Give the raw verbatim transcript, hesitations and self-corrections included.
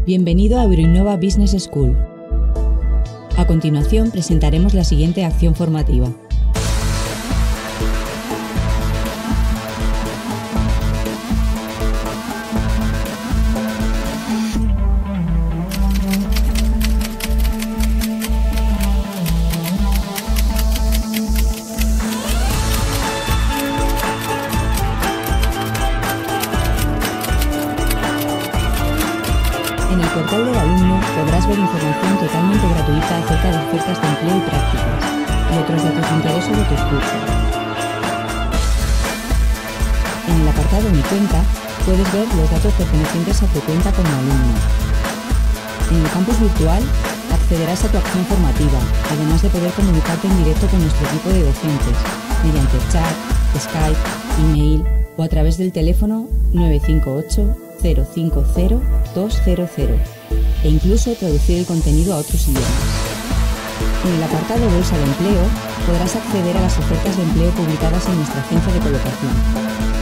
Bienvenido a Euroinnova Business School. A continuación presentaremos la siguiente acción formativa. En el portal del alumno podrás ver información totalmente gratuita acerca de ofertas de empleo y prácticas y otros datos de interés sobre tus cursos. En el apartado Mi cuenta puedes ver los datos pertenecientes a tu cuenta como alumno. En el campus virtual accederás a tu acción formativa, además de poder comunicarte en directo con nuestro equipo de docentes mediante chat, Skype, email o a través del teléfono nueve cinco ocho, cero cinco cero, dos cero cero e incluso traducir el contenido a otros idiomas. En el apartado Bolsa de Empleo podrás acceder a las ofertas de empleo publicadas en nuestra agencia de colocación.